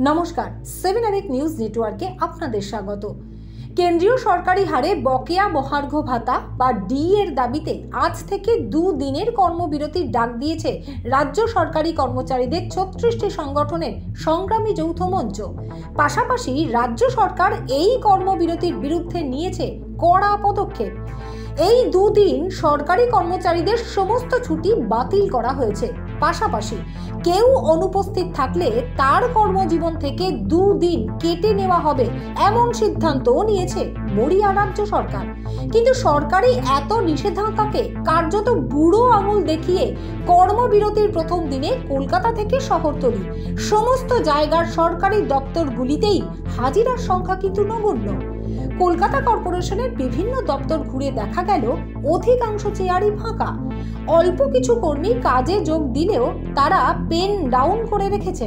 নমস্কার, 7 Our news নেটওয়ার্কে আপনাদের স্বাগত। কেন্দ্রীয় সরকারি হারে বকেয়া মহার্ঘ ভাতা বা ডি এর দাবিতে আজ থেকে 2 দিনের কর্মবিরতির ডাক দিয়েছে রাজ্য সরকারি কর্মচারীদের 36টি সংগঠনের সংগ্রামী যৌথ মঞ্চ। পাশাপাশি রাজ্য সরকার এই কর্মবিরতির বিরুদ্ধে নিয়েছে কড়া পদক্ষেপ। এই 2 দিন সরকারি কর্মচারীদের সমস্ত ছুটি বাতিল করা হয়েছে। পাশাপাশি কেউ অনুপস্থিত থাকলে তার কর্মজীবন থেকে 2 দিন কেটে নেওয়া হবে এমন সিদ্ধান্ত নিয়েছে মরিয়া রাজ্য সরকার। কিন্তু সরকারি এত নিষেধাজ্ঞাকে কার্যত বুড়ো আঙুল দেখিয়ে কর্মবিরতির প্রথম দিনে কলকাতা থেকে শহরতলি সমস্ত জায়গার সরকারি দপ্তরগুলিতেই হাজিরার সংখ্যা কিন্তু নগণ্য। কলকাতা কর্পোরেশনের বিভিন্ন দপ্তর ঘুরে দেখা গেল অধিকাংশ চেয়ারই ফাঁকা। অল্প কিছু কর্মী কাজে যোগ দিলেও তারা পেন ডাউন করে রেখেছেন।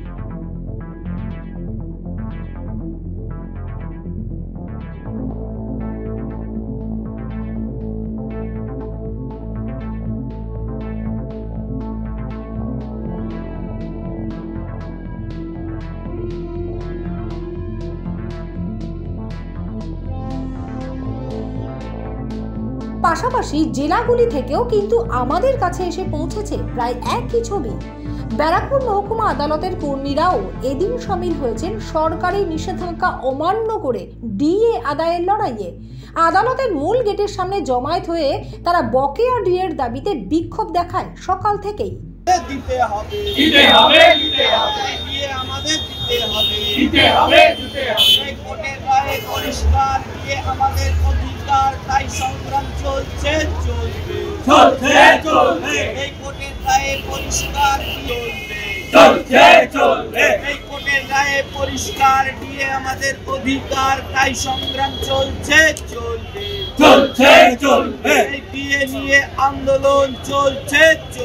পাশাপাশি জেলাগুলি থেকেও কিন্তু আমাদের কাছে এসে পৌঁছেছে প্রায় একই ছবি। ব্যারাকপুর মহকুমা আদালতের কর্মীরাও এদিন সামিল হয়েছেন সরকারি নিষেধাজ্ঞা অমান্য করে ডিএ আদায়ের লড়াইয়ে। আদালতের মূল গেটের সামনে জমায়েত হয়ে তারা বকেয়া ডিএর দাবিতে বিক্ষোভ দেখায় সকাল থেকেই। তাই সংগ্রাম চলছে এই কোর্টের রায়ে পরিষ্কার এই কোর্টের রায়ে পরিষ্কার দিয়ে আমাদের অধিকার তাই সংগ্রাম চলছে এই দিয়ে নিয়ে আন্দোলন চলছে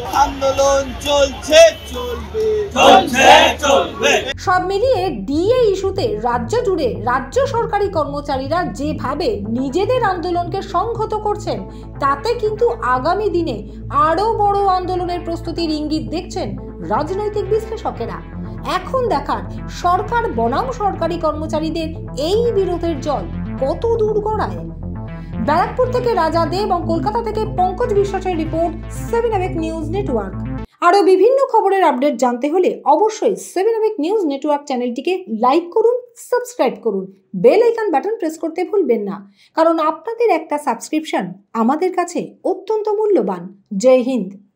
চলবে। সব মিলিয়ে ডিএ ইস্যুতে রাজ্য জুড়ে রাজ্য সরকারি কর্মচারীরা যেভাবে নিজেদের আন্দোলনকে সংহত করছেন, তাতে কিন্তু আগামী দিনে আরো বড় আন্দোলনের প্রস্তুতির ইঙ্গিত দেখছেন রাজনৈতিক বিশ্লেষকেরা। এখন দেখার সরকার বনাম সরকারি কর্মচারীদের এই বিরোধের জল কত দূর গড়ায়। ব্যারাকপুর থেকে রাজা দে এবং কলকাতা থেকে পঙ্কজ বিশ্বাসের রিপোর্ট, 7 আওয়ার নিউজ নেটওয়ার্ক। আরো বিভিন্ন খবরের আপডেট জানতে হলে অবশ্যই 7 আওয়ার নিউজ নেটওয়ার্ক চ্যানেলটিকে লাইক করুন, সাবস্ক্রাইব করুন, বেল আইকন বাটন প্রেস করতে ভুলবেন না, কারণ আপনাদের একটা সাবস্ক্রিপশন আমাদের কাছে অত্যন্ত মূল্যবান। জয় হিন্দ।